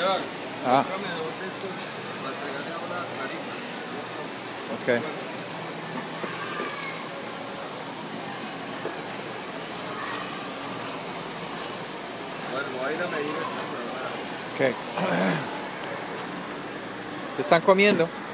Ah. Ok. Bueno, voy a ir a medir esta. Ok. ¿Qué están comiendo?